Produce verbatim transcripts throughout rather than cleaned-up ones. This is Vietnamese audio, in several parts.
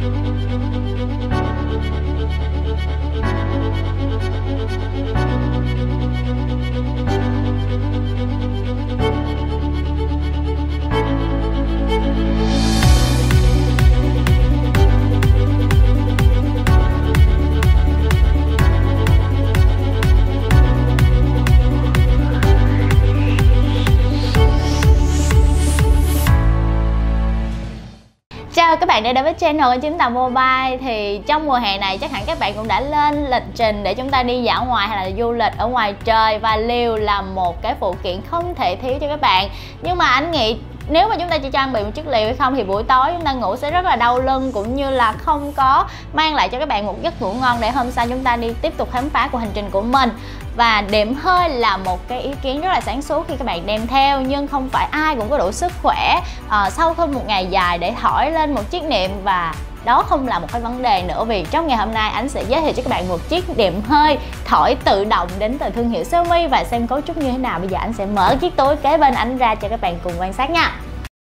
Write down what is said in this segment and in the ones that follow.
Chào các bạn đã đến với channel của Chín Tàu Mobile. Thì trong mùa hè này chắc hẳn các bạn cũng đã lên lịch trình để chúng ta đi dã ngoại hay là du lịch ở ngoài trời, và liều là một cái phụ kiện không thể thiếu cho các bạn. Nhưng mà anh nghĩ nếu mà chúng ta chỉ trang bị một chiếc liều hay không thì buổi tối chúng ta ngủ sẽ rất là đau lưng, cũng như là không có mang lại cho các bạn một giấc ngủ ngon để hôm sau chúng ta đi tiếp tục khám phá cuộc hành trình của mình. Và đệm hơi là một cái ý kiến rất là sáng suốt khi các bạn đem theo, nhưng không phải ai cũng có đủ sức khỏe uh, sau hơn một ngày dài để thổi lên một chiếc nệm, và đó không là một cái vấn đề nữa, vì trong ngày hôm nay anh sẽ giới thiệu cho các bạn một chiếc đệm hơi thổi tự động đến từ thương hiệu Xiaomi. Và xem cấu trúc như thế nào, bây giờ anh sẽ mở chiếc túi kế bên anh ra cho các bạn cùng quan sát nha.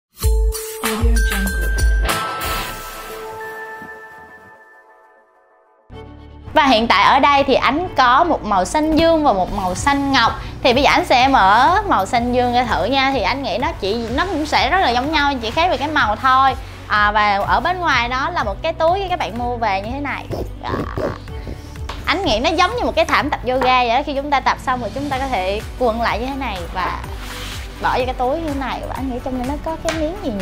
Và hiện tại ở đây thì anh có một màu xanh dương và một màu xanh ngọc. Thì bây giờ anh sẽ mở màu xanh dương ra thử nha. Thì anh nghĩ nó chỉ nó cũng sẽ rất là giống nhau, chỉ khác về cái màu thôi. à, Và ở bên ngoài đó là một cái túi các bạn mua về như thế này. à. Anh nghĩ nó giống như một cái thảm tập yoga vậy đó. Khi chúng ta tập xong rồi chúng ta có thể quần lại như thế này và bỏ vô cái túi như thế này. Và anh nghĩ trong đây nó có cái miếng gì nhỉ?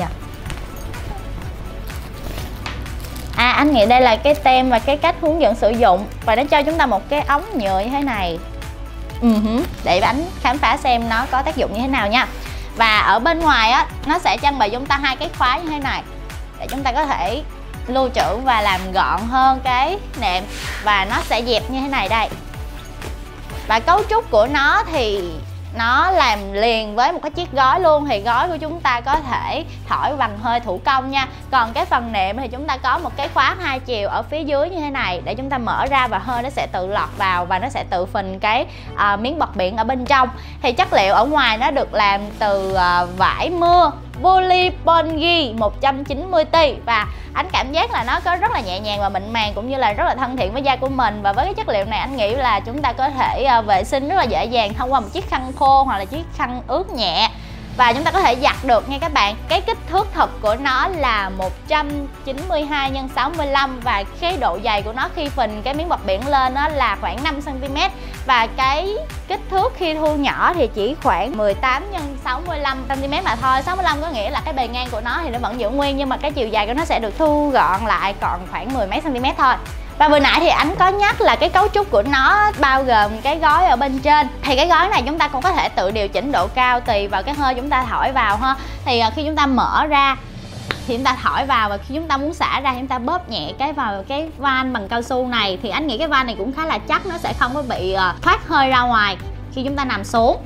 À, anh nghĩ đây là cái tem và cái cách hướng dẫn sử dụng, và nó cho chúng ta một cái ống nhựa như thế này. uh-huh. Để anh khám phá xem nó có tác dụng như thế nào nha. Và ở bên ngoài á, nó sẽ trang bị chúng ta hai cái khóa như thế này để chúng ta có thể lưu trữ và làm gọn hơn cái nệm. Và nó sẽ dẹp như thế này đây. Và cấu trúc của nó thì nó làm liền với một cái chiếc gói luôn. Thì gói của chúng ta có thể thổi bằng hơi thủ công nha. Còn cái phần nệm thì chúng ta có một cái khóa hai chiều ở phía dưới như thế này để chúng ta mở ra, và hơi nó sẽ tự lọt vào và nó sẽ tự phình cái uh, miếng bọt biển ở bên trong. Thì chất liệu ở ngoài nó được làm từ uh, vải mưa Polypolgi một trăm chín mươi ti, và anh cảm giác là nó có rất là nhẹ nhàng và mịn màng, cũng như là rất là thân thiện với da của mình. Và với cái chất liệu này anh nghĩ là chúng ta có thể uh, vệ sinh rất là dễ dàng thông qua một chiếc khăn khô hoặc là chiếc khăn ướt nhẹ. Và chúng ta có thể giặt được nha các bạn. Cái kích thước thật của nó là một trăm chín mươi hai nhân sáu mươi lăm, và cái độ dày của nó khi phình cái miếng bọt biển lên nó là khoảng năm xăng ti mét. Và cái kích thước khi thu nhỏ thì chỉ khoảng mười tám nhân sáu mươi lăm xăng ti mét mà thôi. sáu mươi lăm có nghĩa là cái bề ngang của nó thì nó vẫn giữ nguyên, nhưng mà cái chiều dài của nó sẽ được thu gọn lại còn khoảng mười mấy cm thôi. Và vừa nãy thì anh có nhắc là cái cấu trúc của nó bao gồm cái gói ở bên trên. Thì cái gói này chúng ta cũng có thể tự điều chỉnh độ cao tùy vào cái hơi chúng ta thổi vào ha. Thì khi chúng ta mở ra thì chúng ta thổi vào, và khi chúng ta muốn xả ra thì chúng ta bóp nhẹ cái vào cái van bằng cao su này. Thì anh nghĩ cái van này cũng khá là chắc, nó sẽ không có bị thoát hơi ra ngoài khi chúng ta nằm xuống.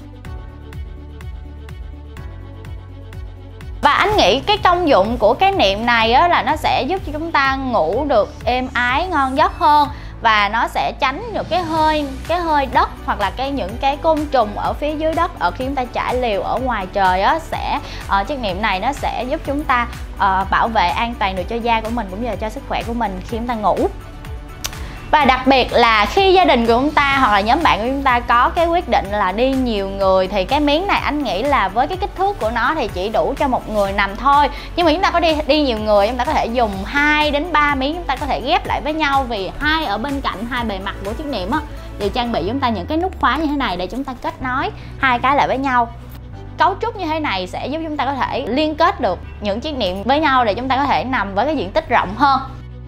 Và anh nghĩ cái công dụng của cái nệm này á, là nó sẽ giúp cho chúng ta ngủ được êm ái, ngon giấc hơn. Và nó sẽ tránh được cái hơi cái hơi đất hoặc là cái những cái côn trùng ở phía dưới đất ở khi chúng ta trải liều ở ngoài trời á. Sẽ uh, chiếc nệm này nó sẽ giúp chúng ta uh, bảo vệ an toàn được cho da của mình cũng như là cho sức khỏe của mình khi chúng ta ngủ. Và đặc biệt là khi gia đình của chúng ta hoặc là nhóm bạn của chúng ta có cái quyết định là đi nhiều người, thì cái miếng này anh nghĩ là với cái kích thước của nó thì chỉ đủ cho một người nằm thôi. Nhưng mà chúng ta có đi đi nhiều người, chúng ta có thể dùng hai đến ba miếng, chúng ta có thể ghép lại với nhau, vì hai ở bên cạnh hai bề mặt của chiếc nệm á đều trang bị chúng ta những cái nút khóa như thế này để chúng ta kết nối hai cái lại với nhau. Cấu trúc như thế này sẽ giúp chúng ta có thể liên kết được những chiếc nệm với nhau để chúng ta có thể nằm với cái diện tích rộng hơn.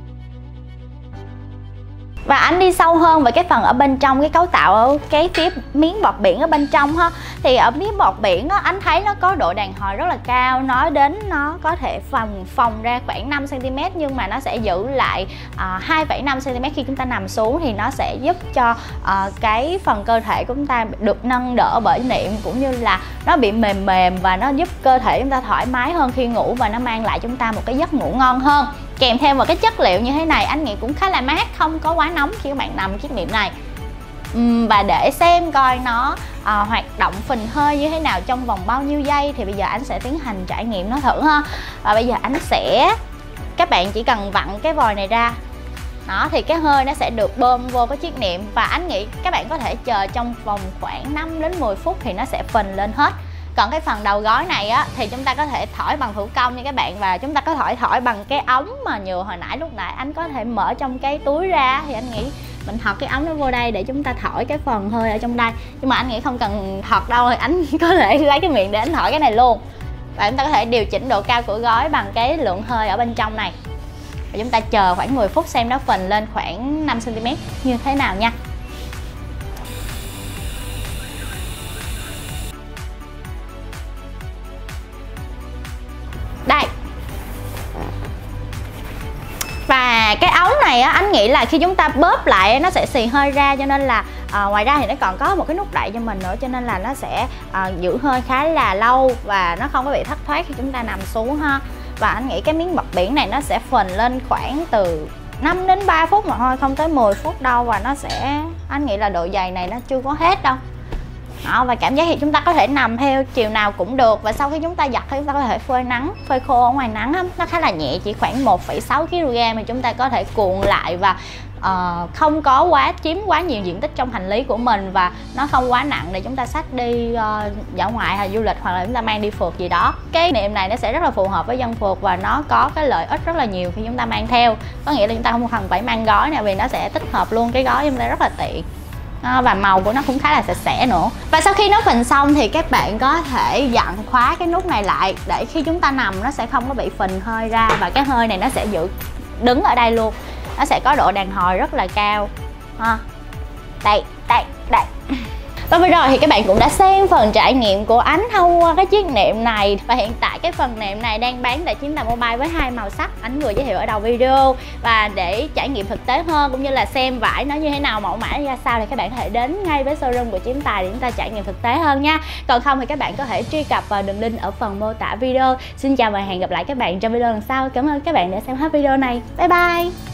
Và anh đi sâu hơn về cái phần ở bên trong, cái cấu tạo ở cái phía miếng bọt biển ở bên trong ha. Thì ở miếng bọt biển á, anh thấy nó có độ đàn hồi rất là cao. Nói đến nó có thể phồng phồng ra khoảng năm xăng ti mét, nhưng mà nó sẽ giữ lại uh, hai phẩy năm xăng ti mét khi chúng ta nằm xuống. Thì nó sẽ giúp cho uh, cái phần cơ thể của chúng ta được nâng đỡ bởi nệm, cũng như là nó bị mềm mềm, và nó giúp cơ thể chúng ta thoải mái hơn khi ngủ, và nó mang lại chúng ta một cái giấc ngủ ngon hơn. Kèm theo một cái chất liệu như thế này anh nghĩ cũng khá là mát, không có quá nóng khi các bạn nằm chiếc nệm này. uhm, Và để xem coi nó à, hoạt động phình hơi như thế nào trong vòng bao nhiêu giây thì bây giờ anh sẽ tiến hành trải nghiệm nó thử ha. Và bây giờ anh sẽ các bạn chỉ cần vặn cái vòi này ra đó, thì cái hơi nó sẽ được bơm vô cái chiếc niệm. Và anh nghĩ các bạn có thể chờ trong vòng khoảng năm đến mười phút thì nó sẽ phình lên hết. Còn cái phần đầu gói này á thì chúng ta có thể thổi bằng thủ công nha các bạn. Và chúng ta có thể thổi bằng cái ống mà nhựa hồi nãy lúc nãy anh có thể mở trong cái túi ra. Thì anh nghĩ mình thọt cái ống nó vô đây để chúng ta thổi cái phần hơi ở trong đây. Nhưng mà anh nghĩ không cần thọt đâu, thì anh có thể lấy cái miệng để anh thổi cái này luôn. Và chúng ta có thể điều chỉnh độ cao của gói bằng cái lượng hơi ở bên trong này. Và chúng ta chờ khoảng mười phút xem nó phình lên khoảng năm xăng ti mét như thế nào nha. Đây. Và cái ống này á, anh nghĩ là khi chúng ta bóp lại nó sẽ xì hơi ra, cho nên là à, ngoài ra thì nó còn có một cái nút đậy cho mình nữa, cho nên là nó sẽ à, giữ hơi khá là lâu và nó không có bị thất thoát khi chúng ta nằm xuống ha. Và anh nghĩ cái miếng bọt biển này nó sẽ phình lên khoảng từ năm đến ba phút mà thôi, không tới mười phút đâu. Và nó sẽ, anh nghĩ là độ dày này nó chưa có hết đâu đó. Và cảm giác thì chúng ta có thể nằm theo chiều nào cũng được. Và sau khi chúng ta giặt thì chúng ta có thể phơi nắng, phơi khô ở ngoài nắng á. Nó khá là nhẹ, chỉ khoảng một phẩy sáu ki lô gam thì chúng ta có thể cuộn lại và uh, không có quá chiếm quá nhiều diện tích trong hành lý của mình. Và nó không quá nặng để chúng ta xách đi uh, dã ngoại hay du lịch, hoặc là chúng ta mang đi phượt gì đó. Cái niệm này nó sẽ rất là phù hợp với dân phượt và nó có cái lợi ích rất là nhiều khi chúng ta mang theo. Có nghĩa là chúng ta không cần phải mang gói nè, vì nó sẽ tích hợp luôn cái gói chúng ta rất là tiện. À, và màu của nó cũng khá là sạch sẽ nữa. Và sau khi nó phình xong thì các bạn có thể dặn khóa cái nút này lại để khi chúng ta nằm nó sẽ không có bị phình hơi ra. Và cái hơi này nó sẽ giữ đứng ở đây luôn, nó sẽ có độ đàn hồi rất là cao ha. Đây, đây, đây. Và vừa rồi thì các bạn cũng đã xem phần trải nghiệm của Ánh thông qua cái chiếc nệm này. Và hiện tại cái phần nệm này đang bán tại Chín Tà Mobile với hai màu sắc Ánh vừa giới thiệu ở đầu video. Và để trải nghiệm thực tế hơn cũng như là xem vải nó như thế nào, mẫu mã ra sao, thì các bạn có thể đến ngay với showroom của Chín Tài để chúng ta trải nghiệm thực tế hơn nha. Còn không thì các bạn có thể truy cập vào đường link ở phần mô tả video. Xin chào và hẹn gặp lại các bạn trong video lần sau. Cảm ơn các bạn đã xem hết video này. Bye bye.